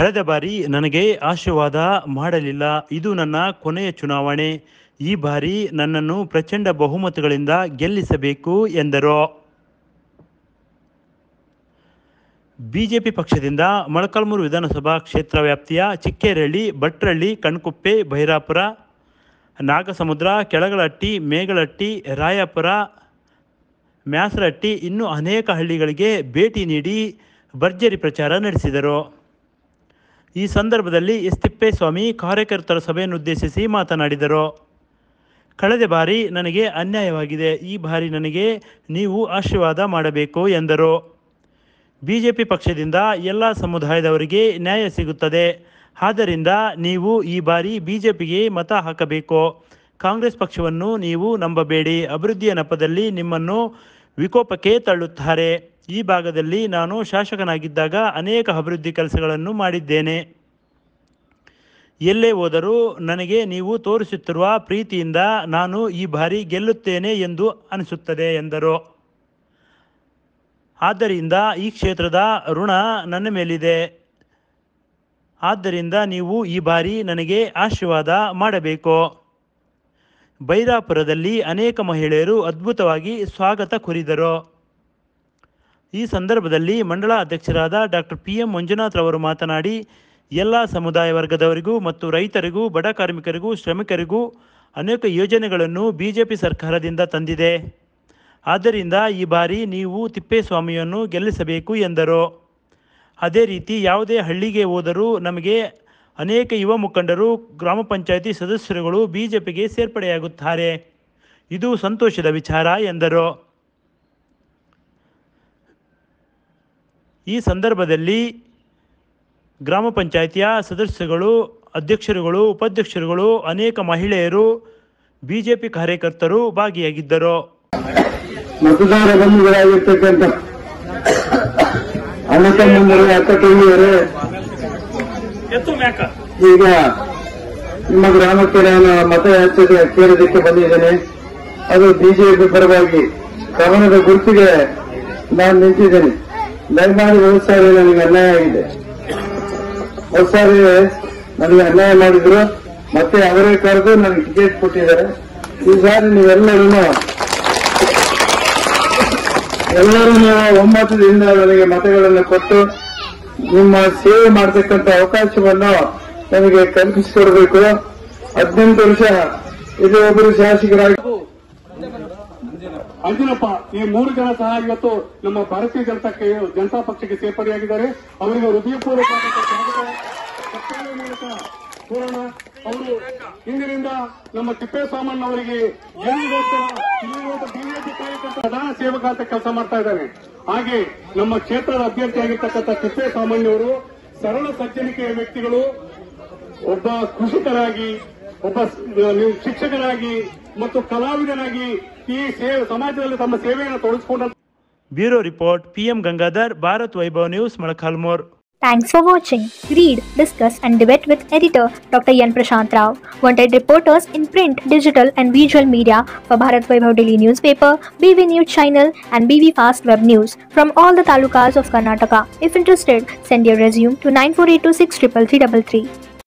ಕಳೆದ ಬಾರಿ ನನಗೆ ಆಶೀರ್ವಾದ ಮಾಡಲಿಲ್ಲ. ಇದು ನನ್ನ ಕೊನೆಯ ಚುನಾವಣೆ. ಈ ಬಾರಿ ನನ್ನನ್ನು ಪ್ರಚಂಡ ಬಹುಮತಗಳಿಂದ ಗೆಲ್ಲಿಸಬೇಕು ಎಂದರು. ಬಿಜೆಪಿ ಪಕ್ಷದಿಂದ ಮೊಳಕಾಲ್ಮೂರು ವಿಧಾನಸಭಾ ಕ್ಷೇತ್ರ ವ್ಯಾಪ್ತಿಯ ಚಿಕ್ಕೇರಹಳ್ಳಿ, ಭಟ್ರಹಳ್ಳಿ, ಕಣ್ಕುಪ್ಪೆ, ಭೈರಾಪುರ, ನಾಗಸಮುದ್ರ, ಕೆಳಗಲಹಟ್ಟಿ, ಮೇಗಳಹಟ್ಟಿ, ರಾಯಾಪುರ, ಮ್ಯಾಸರಹಟ್ಟಿ ಇನ್ನೂ ಅನೇಕ ಹಳ್ಳಿಗಳಿಗೆ ಭೇಟಿ ನೀಡಿ ಭರ್ಜರಿ ಪ್ರಚಾರ ನಡೆಸಿದರು. ಈ ಸಂದರ್ಭದಲ್ಲಿ ಎಸ್. ತಿಪ್ಪೇಸ್ವಾಮಿ ಕಾರ್ಯಕರ್ತರ ಸಭೆಯನ್ನುದ್ದೇಶಿಸಿ ಮಾತನಾಡಿದರು. ಕಳೆದ ಬಾರಿ ನನಗೆ ಅನ್ಯಾಯವಾಗಿದೆ. ಈ ಬಾರಿ ನನಗೆ ನೀವು ಆಶೀರ್ವಾದ ಮಾಡಬೇಕು ಎಂದರು. ಬಿಜೆಪಿ ಪಕ್ಷದಿಂದ ಎಲ್ಲ ಸಮುದಾಯದವರಿಗೆ ನ್ಯಾಯ ಸಿಗುತ್ತದೆ. ಆದ್ದರಿಂದ ನೀವು ಈ ಬಾರಿ ಬಿಜೆಪಿಗೆ ಮತ ಹಾಕಬೇಕು. ಕಾಂಗ್ರೆಸ್ ಪಕ್ಷವನ್ನು ನೀವು ನಂಬಬೇಡಿ. ಅಭಿವೃದ್ಧಿಯ ನೆಪದಲ್ಲಿ ನಿಮ್ಮನ್ನು ವಿಕೋಪಕ್ಕೆ ತಳ್ಳುತ್ತಾರೆ. ಈ ಭಾಗದಲ್ಲಿ ನಾನು ಶಾಸಕನಾಗಿದ್ದಾಗ ಅನೇಕ ಅಭಿವೃದ್ಧಿ ಕೆಲಸಗಳನ್ನು ಮಾಡಿದ್ದೇನೆ. ಎಲ್ಲೇ ಹೋದರೂ ನನಗೆ ನೀವು ತೋರಿಸುತ್ತಿರುವ ಪ್ರೀತಿಯಿಂದ ನಾನು ಈ ಬಾರಿ ಗೆಲ್ಲುತ್ತೇನೆ ಎಂದು ಅನಿಸುತ್ತದೆ ಎಂದರು. ಆದ್ದರಿಂದ ಈ ಕ್ಷೇತ್ರದ ಋಣ ನನ್ನ ಮೇಲಿದೆ. ಆದ್ದರಿಂದ ನೀವು ಈ ಬಾರಿ ನನಗೆ ಆಶೀರ್ವಾದ ಮಾಡಬೇಕು. ಭೈರಾಪುರದಲ್ಲಿ ಅನೇಕ ಮಹಿಳೆಯರು ಅದ್ಭುತವಾಗಿ ಸ್ವಾಗತ ಕೋರಿದರು. ಈ ಸಂದರ್ಭದಲ್ಲಿ ಮಂಡಳ ಅಧ್ಯಕ್ಷರಾದ ಡಾಕ್ಟರ್ PM ಮಂಜುನಾಥ್ ರವರು ಮಾತನಾಡಿ, ಎಲ್ಲ ಸಮುದಾಯ ವರ್ಗದವರಿಗೂ ಮತ್ತು ರೈತರಿಗೂ, ಬಡ ಕಾರ್ಮಿಕರಿಗೂ, ಶ್ರಮಿಕರಿಗೂ ಅನೇಕ ಯೋಜನೆಗಳನ್ನು ಬಿಜೆಪಿ ಸರ್ಕಾರದಿಂದ ತಂದಿದೆ. ಆದ್ದರಿಂದ ಈ ಬಾರಿ ನೀವು ತಿಪ್ಪೇಸ್ವಾಮಿಯನ್ನು ಗೆಲ್ಲಿಸಬೇಕು ಎಂದರು. ಅದೇ ರೀತಿ ಯಾವುದೇ ಹಳ್ಳಿಗೆ ಹೋದರೂ ನಮಗೆ ಅನೇಕ ಯುವ ಮುಖಂಡರು, ಗ್ರಾಮ ಪಂಚಾಯಿತಿ ಸದಸ್ಯರುಗಳು ಬಿಜೆಪಿಗೆ ಸೇರ್ಪಡೆಯಾಗುತ್ತಾರೆ. ಇದು ಸಂತೋಷದ ವಿಚಾರ ಎಂದರು. ಈ ಸಂದರ್ಭದಲ್ಲಿ ಗ್ರಾಮ ಪಂಚಾಯಿತಿಯ ಸದಸ್ಯರುಗಳು, ಅಧ್ಯಕ್ಷರುಗಳು, ಉಪಾಧ್ಯಕ್ಷರುಗಳು, ಅನೇಕ ಮಹಿಳೆಯರು, ಬಿಜೆಪಿ ಕಾರ್ಯಕರ್ತರು ಭಾಗಿಯಾಗಿದ್ದರು. ಮತದಾರ ಬಂಧುಗಳಾಗಿರ್ತಕ್ಕಂಥ ಅಣ್ಣ ತಮ್ಮಂದಿರು, ಅಕ್ಕ ತಂಗಿಯರು, ಈಗ ನಿಮ್ಮ ಗ್ರಾಮಕ್ಕೆ ನಾನು ಮತಯಾಚನೆ ಕೇಳೋದಕ್ಕೆ ಬಂದಿದ್ದೇನೆ. ಅದು ಬಿಜೆಪಿ ಪರವಾಗಿ ಕವನದ ಗುರುತಿಗೆ ನಾನು ನಿಂತಿದ್ದೇನೆ. ದಯಮಾಡಿ ಹೋದ ಸಾರಿ ನನಗೆ ಅನ್ಯಾಯ ಆಗಿದೆ. ಹೋದ ಸಾರಿ ನನಗೆ ಅನ್ಯಾಯ ಮಾಡಿದ್ರು, ಮತ್ತೆ ಅವರೇ ಕರೆದು ನನಗೆ ಟಿಕೆಟ್ ಕೊಟ್ಟಿದ್ದಾರೆ. ಈ ಸಾರಿ ನೀವೆಲ್ಲರೂ ಒಮ್ಮತದಿಂದ ನನಗೆ ಮತಗಳನ್ನು ಕೊಟ್ಟು ನಿಮ್ಮ ಸೇವೆ ಮಾಡತಕ್ಕಂಥ ಅವಕಾಶವನ್ನು ನನಗೆ ಕಲ್ಪಿಸಿಕೊಡಬೇಕು. 18 ವರ್ಷ ಇದು ಒಬ್ಬರು ಶಾಸಕರಾಗಿ ಅಂಜನಪ್ಪ ಈ 3 ಜನ ಸಹ ಇವತ್ತು ನಮ್ಮ ಭಾರತೀಯ ಜನತಾ ಪಕ್ಷಕ್ಕೆ ಸೇರ್ಪಡೆಯಾಗಿದ್ದಾರೆ. ಅವರಿಗೆ ಹೃದಯಪೂರ್ವಕ ಮೂಲಕ ಕೋರೋಣ ಅವರು ಇಂದಿನಿಂದ ನಮ್ಮ ತಿಪ್ಪೇಸ್ವಾಮಣ್ಣ ಅವರಿಗೆ ಬಿಜೆಪಿ ಕಾರ್ಯಕರ್ತ ಪ್ರಧಾನ ಸೇವಕ ಅಂತ ಕೆಲಸ ಮಾಡ್ತಾ ಇದ್ದಾರೆ. ಹಾಗೆ ನಮ್ಮ ಕ್ಷೇತ್ರದ ಅಭ್ಯರ್ಥಿಯಾಗಿರ್ತಕ್ಕಂಥ ತಿಪ್ಪೇಸ್ವಾಮಣ್ಣವರು ಸರಳ ಸಜ್ಜನಿಕೆಯ ವ್ಯಕ್ತಿಗಳು. ಒಬ್ಬ ಕೃಷಿಕರಾಗಿ, ಒಬ್ಬ ಶಿಕ್ಷಕರಾಗಿ ಮತ್ತು ಕಲಾವಿದನಾಗಿ ಈ ಸಮಾಜದಲ್ಲಿ ತಮ್ಮ ಸೇವೆಯನ್ನು ತೊಡಗಿಸಿಕೊಂಡ. Bureau report PM Gangadhar, Bharat Vaibhav news, Molakalmuru. Thanks for watching. Read, discuss and debate with editor Dr. Yan Prashant Rao. Wanted reporters in print, digital and visual media for Bharat Vaibhav Daily Newspaper, BV News Channel and BV Fast Web News from all the talukas of Karnataka. If interested, send your resume to 9482633333.